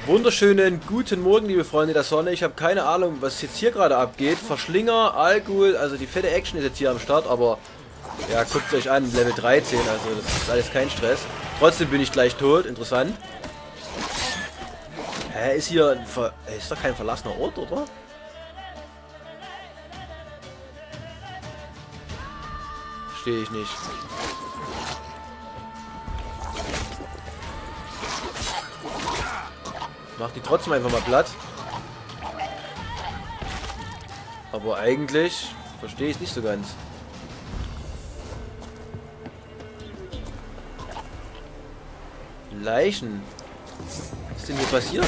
Wunderschönen guten Morgen, liebe Freunde der Sonne. Ich habe keine Ahnung, was jetzt hier gerade abgeht. Verschlinger, Alkohol, also die fette Action ist jetzt hier am Start, aber ja, guckt euch an, Level 13, also das ist alles kein Stress. Trotzdem bin ich gleich tot, interessant. Hä, ist hier ein ist doch kein verlassener Ort, oder? Verstehe ich nicht. Mach die trotzdem einfach mal platt. Aber eigentlich verstehe ich es nicht so ganz. Leichen. Was ist denn hier passiert?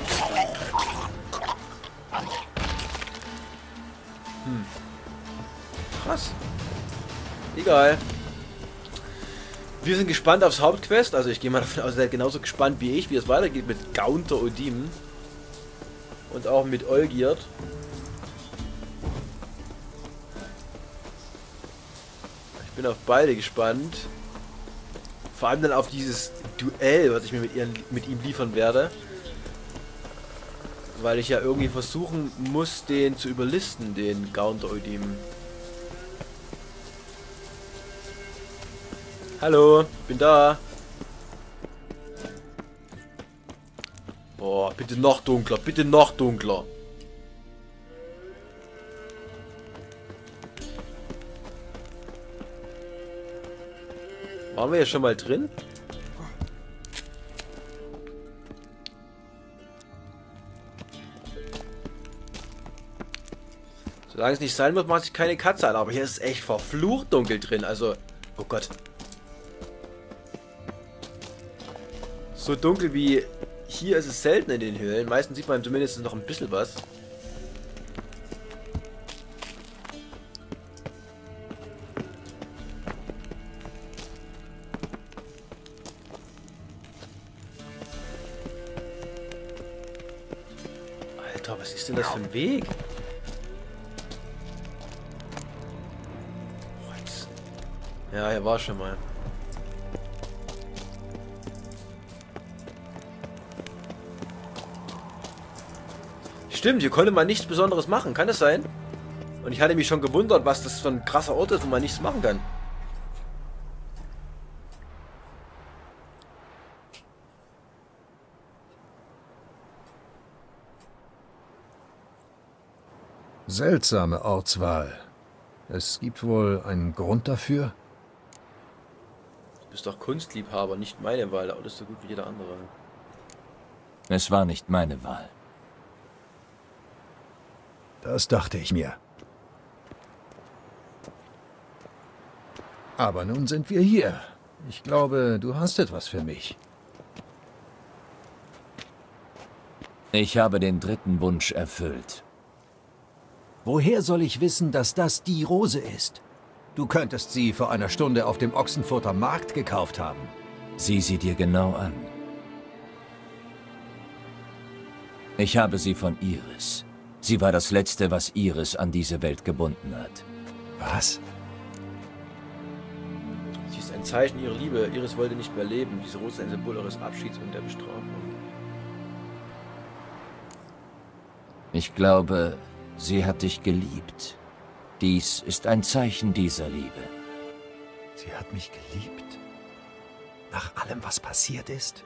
Krass. Egal. Wir sind gespannt aufs Hauptquest. Also ich gehe mal davon aus, ihr seid genauso gespannt wie ich, wie es weitergeht mit Gaunter Odim. Und auch mit Olgierd. Ich bin auf beide gespannt. Vor allem dann auf dieses Duell, was ich mir mit ihm liefern werde. Weil ich ja irgendwie versuchen muss, den zu überlisten, den Gaunter Odim. Hallo, bin da. Boah, bitte noch dunkler, bitte noch dunkler. Waren wir ja schon mal drin? Solange es nicht sein muss, macht sich keine Katze an. Aber hier ist es echt verflucht dunkel drin. Also, oh Gott. So dunkel wie hier ist es selten in den Höhlen. Meistens sieht man zumindest noch ein bisschen was. Alter, was ist denn das für ein Weg? Ja, hier war schon mal. Stimmt, hier konnte man nichts Besonderes machen. Kann das sein? Und ich hatte mich schon gewundert, was das für ein krasser Ort ist, wo man nichts machen kann. Seltsame Ortswahl. Es gibt wohl einen Grund dafür? Du bist doch Kunstliebhaber, nicht meine Wahl. Der Ort ist so gut wie jeder andere. Es war nicht meine Wahl. Das dachte ich mir. Aber nun sind wir hier. Ich glaube, du hast etwas für mich. Ich habe den dritten Wunsch erfüllt. Woher soll ich wissen, dass das die Rose ist? Du könntest sie vor einer Stunde auf dem Ochsenfurter Markt gekauft haben. Sieh sie dir genau an. Ich habe sie von Iris. Sie war das Letzte, was Iris an diese Welt gebunden hat. Was? Sie ist ein Zeichen ihrer Liebe. Iris wollte nicht mehr leben. Diese Rose ist ein Symbol eures Abschieds und der Bestrafung. Ich glaube, sie hat dich geliebt. Dies ist ein Zeichen dieser Liebe. Sie hat mich geliebt? Nach allem, was passiert ist?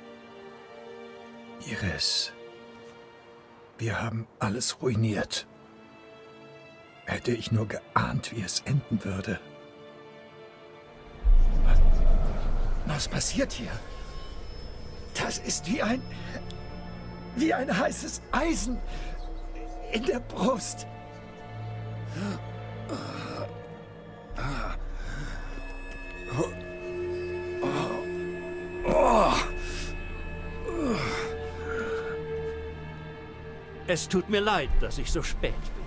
Iris... Wir haben alles ruiniert. Hätte ich nur geahnt, wie es enden würde. Was passiert hier? Das ist wie ein heißes Eisen in der Brust. Es tut mir leid, dass ich so spät bin.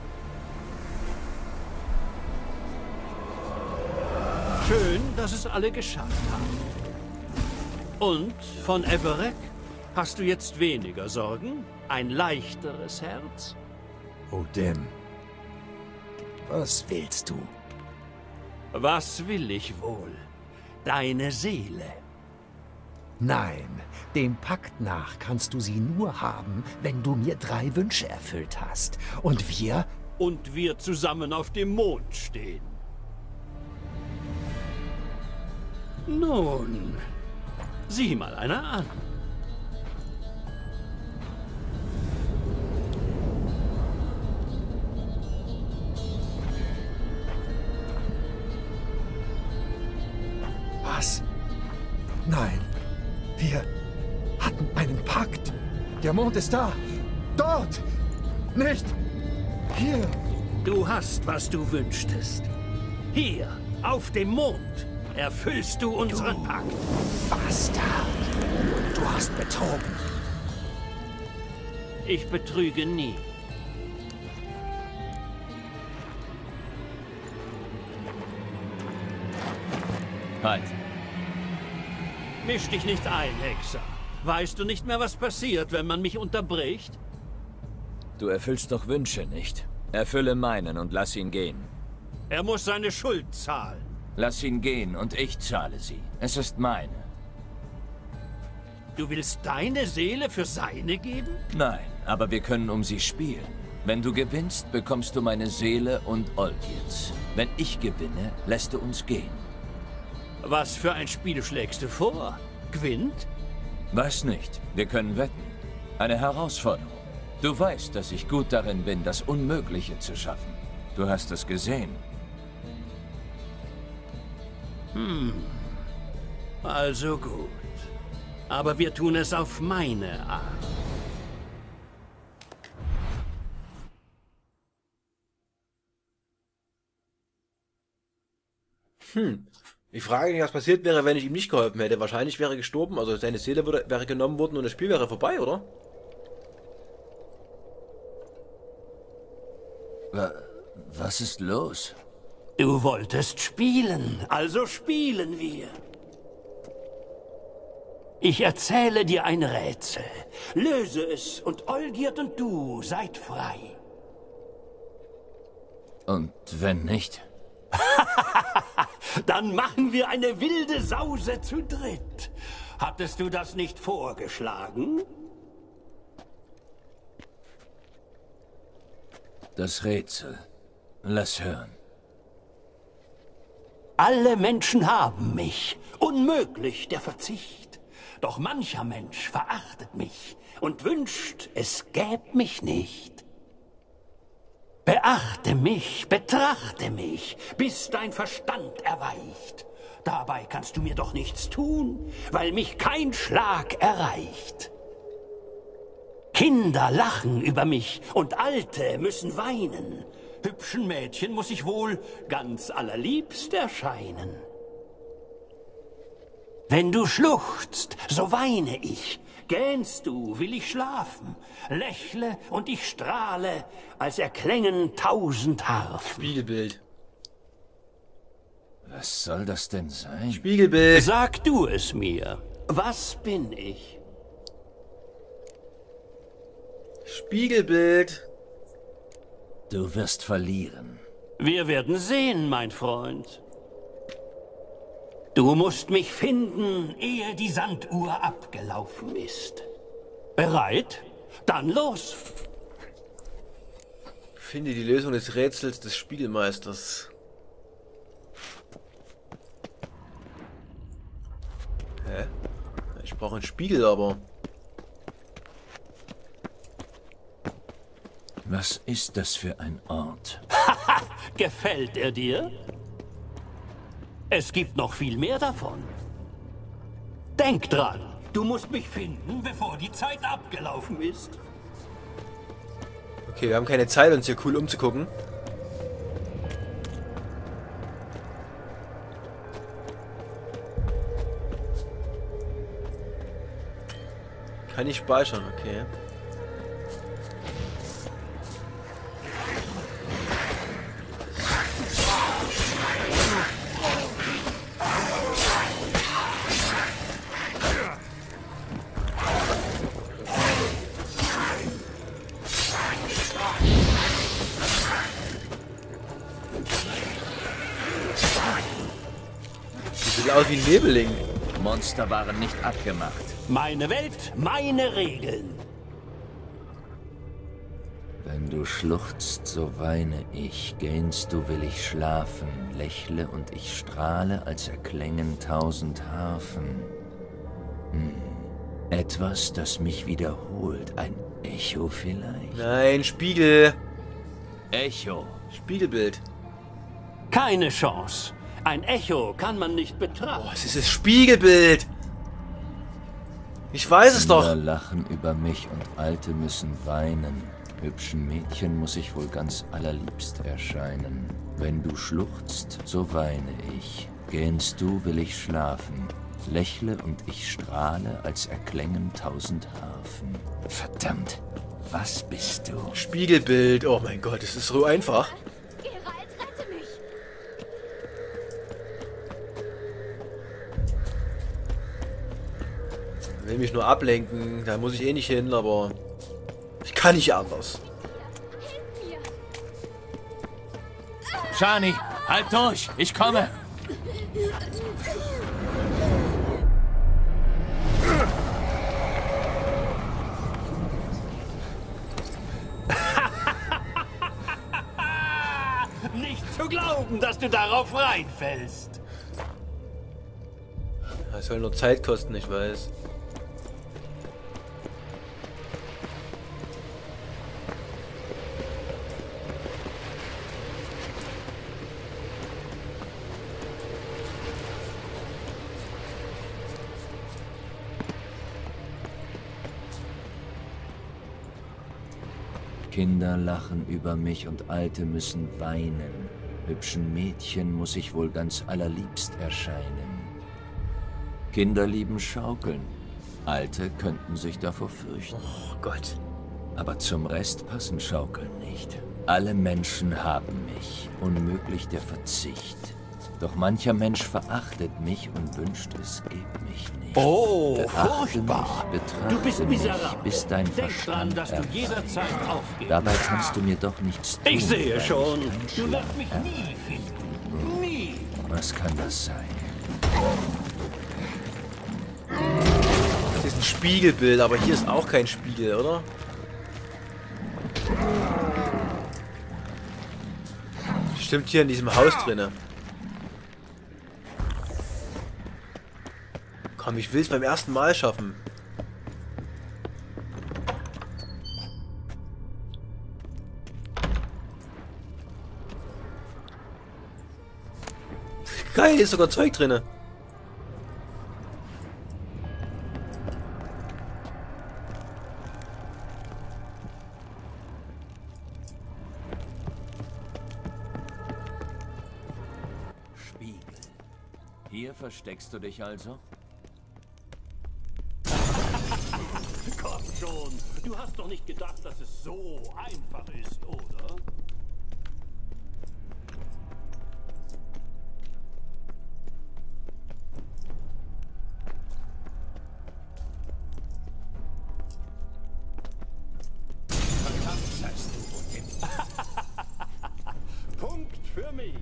Schön, dass es alle geschafft haben. Und von Everett? Hast du jetzt weniger Sorgen? Ein leichteres Herz? Odem, was willst du? Was will ich wohl? Deine Seele. Nein, dem Pakt nach kannst du sie nur haben, wenn du mir 3 Wünsche erfüllt hast. Und wir... Und wir zusammen auf dem Mond stehen. Nun, sieh mal einer an. Was? Nein, wir hatten einen Pakt. Der Mond ist da. Dort. Nicht hier. Du hast, was du wünschtest. Hier, auf dem Mond, erfüllst du unseren Pakt. Bastard. Du hast betrogen. Ich betrüge nie. Halt. Misch dich nicht ein, Hexer. Weißt du nicht mehr, was passiert, wenn man mich unterbricht? Du erfüllst doch Wünsche nicht. Erfülle meinen und lass ihn gehen. Er muss seine Schuld zahlen. Lass ihn gehen und ich zahle sie. Es ist meine. Du willst deine Seele für seine geben? Nein, aber wir können um sie spielen. Wenn du gewinnst, bekommst du meine Seele und Olgierd. Wenn ich gewinne, lässt du uns gehen. Was für ein Spiel schlägst du vor? Gwent? Weiß nicht. Wir können wetten. Eine Herausforderung. Du weißt, dass ich gut darin bin, das Unmögliche zu schaffen. Du hast es gesehen. Also gut. Aber wir tun es auf meine Art. Ich frage mich, was passiert wäre, wenn ich ihm nicht geholfen hätte. Wahrscheinlich wäre er gestorben, also seine Seele wäre genommen worden und das Spiel wäre vorbei, oder? Was ist los? Du wolltest spielen, also spielen wir. Ich erzähle dir ein Rätsel. Löse es und Olgierd und du seid frei. Und wenn nicht? Dann machen wir eine wilde Sause zu dritt. Hattest du das nicht vorgeschlagen? Das Rätsel. Lass hören. Alle Menschen haben mich. Unmöglich der Verzicht. Doch mancher Mensch verachtet mich und wünscht, es gäbe mich nicht. Beachte mich, betrachte mich, bis dein Verstand erweicht. Dabei kannst du mir doch nichts tun, weil mich kein Schlag erreicht. Kinder lachen über mich und Alte müssen weinen. Hübschen Mädchen muss ich wohl ganz allerliebst erscheinen. Wenn du schluchzt, so weine ich. Gähnst du, will ich schlafen. Lächle und ich strahle, als erklängen 1000 Harfen. Spiegelbild. Was soll das denn sein? Spiegelbild. Sag du es mir. Was bin ich? Spiegelbild. Du wirst verlieren. Wir werden sehen, mein Freund. Du musst mich finden, ehe die Sanduhr abgelaufen ist. Bereit? Dann los! Finde die Lösung des Rätsels des Spiegelmeisters. Hä? Ich brauche einen Spiegel, aber... Was ist das für ein Ort? Gefällt er dir? Es gibt noch viel mehr davon. Denk dran, du musst mich finden, bevor die Zeit abgelaufen ist. Okay, wir haben keine Zeit, uns hier cool umzugucken. Kann ich speichern, okay. Sieht aus wie ein Nebeling. Monster waren nicht abgemacht. Meine Welt, meine Regeln. Wenn du schluchzt, so weine ich. Gähnst du, will ich schlafen. Lächle und ich strahle, als erklängen 1000 Harfen. Etwas, das mich wiederholt. Ein Echo vielleicht? Nein, Spiegel. Echo. Spiegelbild. Keine Chance. Ein Echo kann man nicht betrachten. Oh, es ist das Spiegelbild. Ich weiß es doch. Kinder lachen über mich und Alte müssen weinen. Hübschen Mädchen muss ich wohl ganz allerliebst erscheinen. Wenn du schluchzt, so weine ich. Gähnst du, will ich schlafen. Lächle und ich strahle, als erklängen 1000 Harfen. Verdammt, was bist du? Spiegelbild. Oh mein Gott, es ist so einfach. Geralt, rette mich! Will mich nur ablenken. Da muss ich eh nicht hin, aber ich kann nicht anders. Hilf mir! Shani, halt durch, ich komme! Nicht zu glauben, dass du darauf reinfällst. Es soll nur Zeit kosten, ich weiß. Kinder lachen über mich und Alte müssen weinen. Hübschen Mädchen muss ich wohl ganz allerliebst erscheinen. Kinder lieben Schaukeln. Alte könnten sich davor fürchten. Oh Gott. Aber zum Rest passen Schaukeln nicht. Alle Menschen haben mich, unmöglich der Verzicht. Doch mancher Mensch verachtet mich und wünscht, es gibt mich nicht. Oh, Beachte furchtbar. mich, betrachte Du bist mich, miserabel. bis dein Denk dran, Verstand dass du erwacht. jederzeit aufgeben Dabei kannst du mir doch nichts tun. Ich sehe weil schon. ich Du einschlafe. wirst mich nie finden. Nie. Was kann das sein? Das ist ein Spiegelbild, aber hier ist auch kein Spiegel, oder? Stimmt, hier in diesem Haus drinne. Komm, ich will es beim ersten Mal schaffen. Geil, hier ist sogar Zeug drinne. Spiegel. Hier versteckst du dich also? Komm schon. Du hast doch nicht gedacht, dass es so einfach ist, oder? Verdammt, sagst du, wohin? Punkt für mich.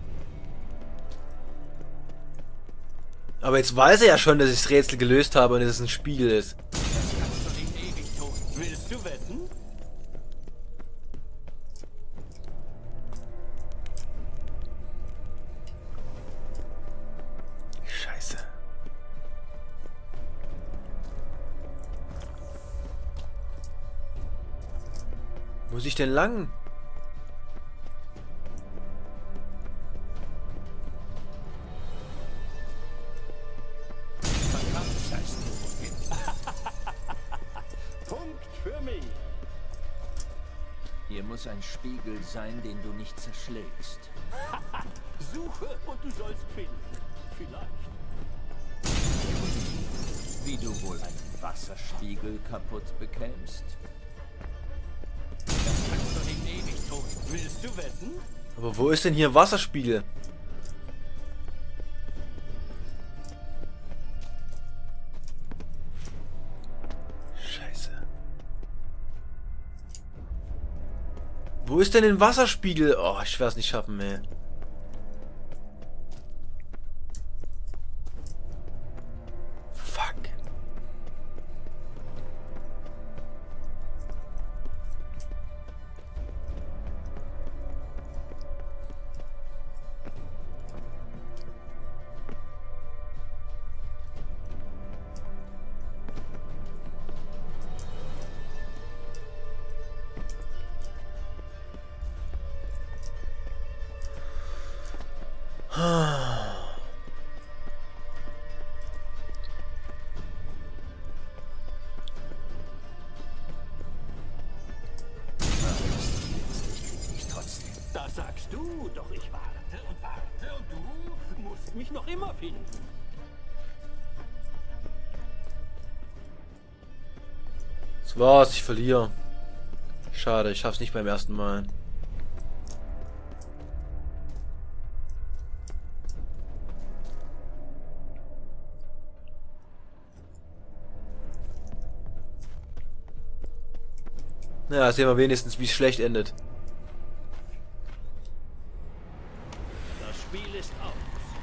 Aber jetzt weiß er ja schon, dass ich das Rätsel gelöst habe und dass es ein Spiegel ist. Willst du wetten? Scheiße. Wo muss ich denn lang? Punkt für mich. Hier muss ein Spiegel sein, den du nicht zerschlägst. Suche und du sollst finden. Vielleicht. Wie du wohl einen Wasserspiegel kaputt bekämst? Das kannst du nicht ewig tun. Willst du wetten? Aber wo ist denn hier ein Wasserspiegel? Scheiße. Wo ist denn ein Wasserspiegel? Oh, ich werde es nicht schaffen, ey. du, doch ich warte und du musst mich noch immer finden. Das war's, ich verliere. Schade, ich schaff's nicht beim ersten Mal. Ja, sehen wir wenigstens, wie es schlecht endet. Das Spiel ist aus.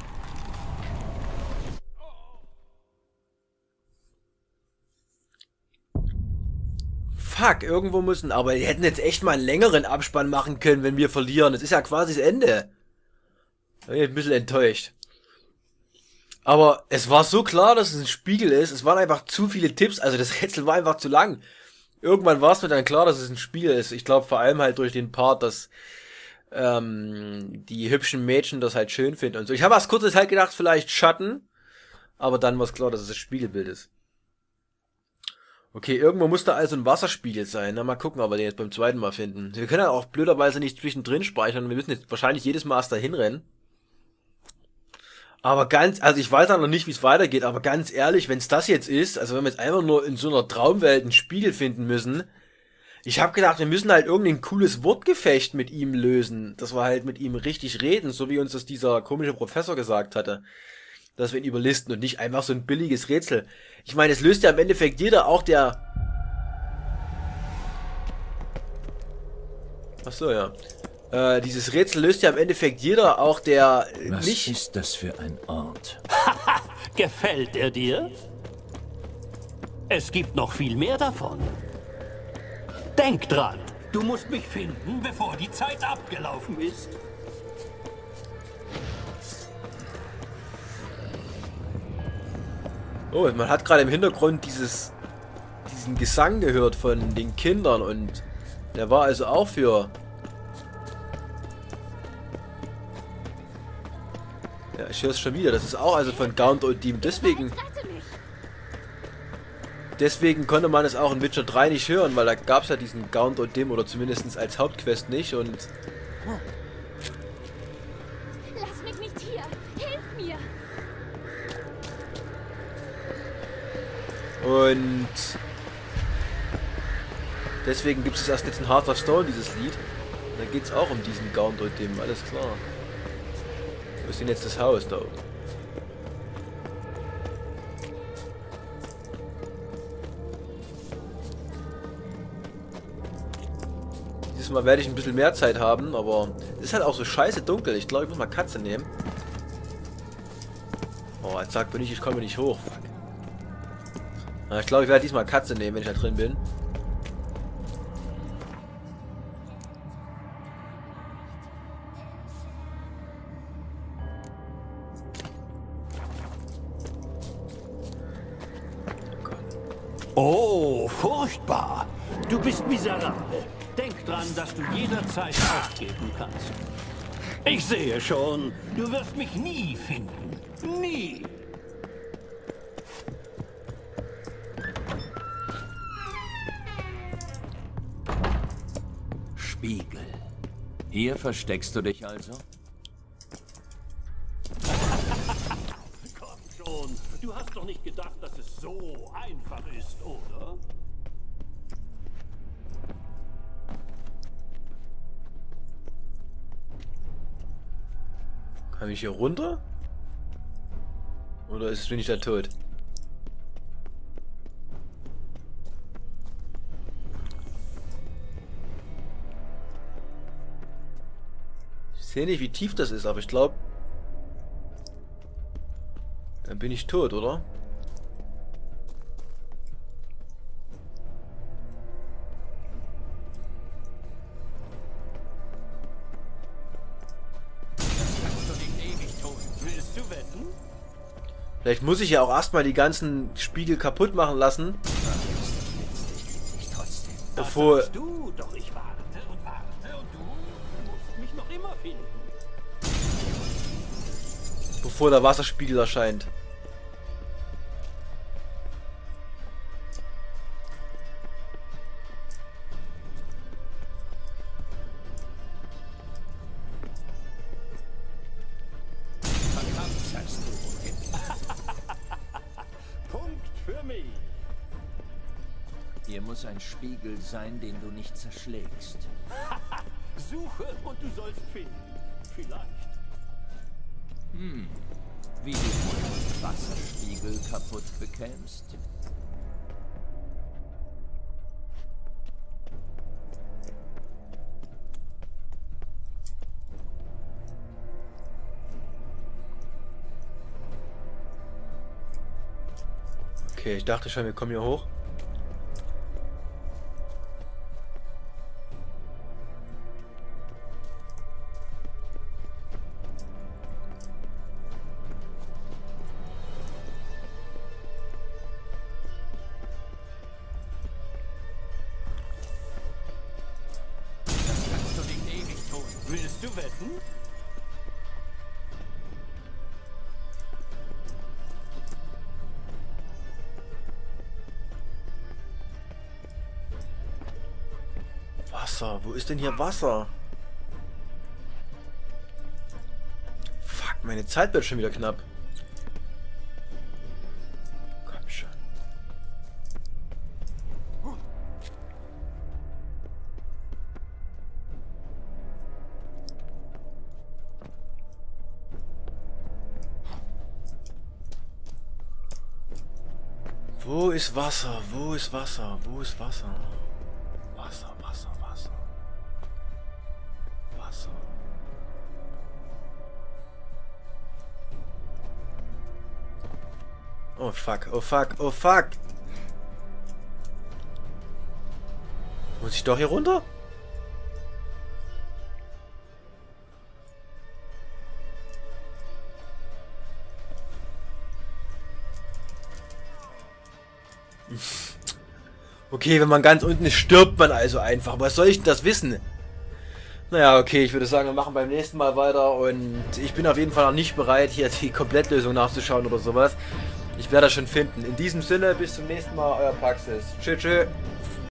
Fuck, irgendwo müssen... Aber die hätten jetzt echt mal einen längeren Abspann machen können, wenn wir verlieren. Das ist ja quasi das Ende. Da bin ich ein bisschen enttäuscht. Aber es war so klar, dass es ein Spiegel ist. Es waren einfach zu viele Tipps. Also das Rätsel war einfach zu lang. Irgendwann war es mir dann klar, dass es ein Spiegel ist. Ich glaube vor allem halt durch den Part, dass die hübschen Mädchen das halt schön finden und so. Ich habe als kurzes halt gedacht, vielleicht Schatten. Aber dann war es klar, dass es das Spiegelbild ist. Okay, irgendwo muss da also ein Wasserspiegel sein. Na, mal gucken, ob wir den jetzt beim zweiten Mal finden. Wir können ja auch blöderweise nicht zwischendrin speichern. Wir müssen jetzt wahrscheinlich jedes Mal erst dahin rennen. Aber also ich weiß auch noch nicht, wie es weitergeht, aber ganz ehrlich, wenn es das jetzt ist, also wenn wir jetzt einfach nur in so einer Traumwelt einen Spiegel finden müssen, ich habe gedacht, wir müssen halt irgendein cooles Wortgefecht mit ihm lösen, dass wir halt mit ihm richtig reden, so wie uns das dieser komische Professor gesagt hatte, dass wir ihn überlisten und nicht einfach so ein billiges Rätsel. Ich meine, es löst ja im Endeffekt jeder, auch der... Achso, ja. Dieses Rätsel löst ja im Endeffekt jeder, auch der Was nicht... ist das für ein Ort? Gefällt er dir? Es gibt noch viel mehr davon. Denk dran, du musst mich finden, bevor die Zeit abgelaufen ist. Oh, man hat gerade im Hintergrund diesen Gesang gehört von den Kindern und der war also auch für... Ja, ich höre es schon wieder. Das ist auch also von Gaunt und Team. Deswegen konnte man es auch in Witcher 3 nicht hören, weil da gab es ja diesen Gaunt und Dim oder zumindest als Hauptquest nicht und... Lass mich nicht hier. Hilf mir. Und... Deswegen gibt es erst jetzt in Heart of Stone, dieses Lied. Da geht es auch um diesen Gaunt und Dim, alles klar. Wo ist denn jetzt das Haus da oben? Dieses Mal werde ich ein bisschen mehr Zeit haben, aber es ist halt auch so scheiße dunkel. Ich glaube, ich muss mal Katze nehmen. Oh, jetzt sagt mir nicht, ich komme nicht hoch. Fuck. Na, ich glaube, ich werde diesmal Katze nehmen, wenn ich da drin bin. Oh, furchtbar. Du bist miserabel. Denk dran, dass du jederzeit aufgeben kannst. Ich sehe schon, du wirst mich nie finden. Nie. Spiegel. Hier versteckst du dich also? Komm schon, du hast doch nicht gedacht, dass es so einfach ist, oder? Kann ich hier runter? Oder bin ich da tot? Ich sehe nicht, wie tief das ist, aber ich glaube... Dann bin ich tot, oder? Willst du wetten? Vielleicht muss ich ja auch erstmal die ganzen Spiegel kaputt machen lassen. Bevor... Das sagst du, doch ich warte und du musst mich noch immer finden. Bevor der Wasserspiegel erscheint. Hier muss ein Spiegel sein, den du nicht zerschlägst. Suche und du sollst finden. Vielleicht. Wie du wohl einen Wasserspiegel kaputt bekämst? Okay, ich dachte schon, wir kommen hier hoch. Willst du wetten? Wasser, wo ist denn hier Wasser? Fuck, meine Zeit wird schon wieder knapp. Komm schon. Wo ist Wasser? Wo ist Wasser? Wo ist Wasser? Wasser, Wasser, Wasser. Wasser. Oh fuck, oh fuck, oh fuck. Muss ich doch hier runter? Okay, wenn man ganz unten ist, stirbt man also einfach. Was soll ich denn das wissen? Naja, okay, ich würde sagen, wir machen beim nächsten Mal weiter. Und ich bin auf jeden Fall noch nicht bereit, hier die Komplettlösung nachzuschauen oder sowas. Ich werde das schon finden. In diesem Sinne, bis zum nächsten Mal, euer Praxis. Tschüss, tschüss.